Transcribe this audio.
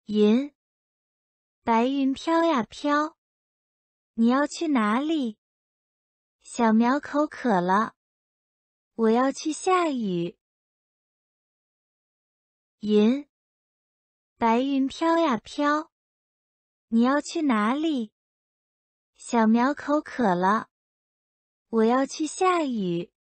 云，白云飘呀飘，你要去哪里？小苗口渴了，我要去下雨。云，白云飘呀飘，你要去哪里？小苗口渴了，我要去下雨。